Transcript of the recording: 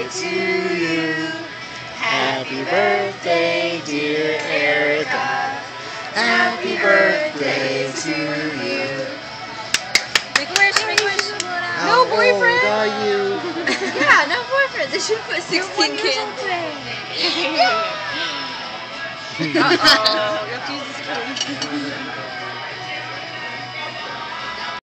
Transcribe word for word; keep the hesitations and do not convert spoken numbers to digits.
to you. Happy birthday, dear Erica. Happy birthday to you. Make a wish, make a wish. How No boyfriend? old are you? Yeah, no boyfriend. They should put sixteen kids. Uh-oh. You have to use this code.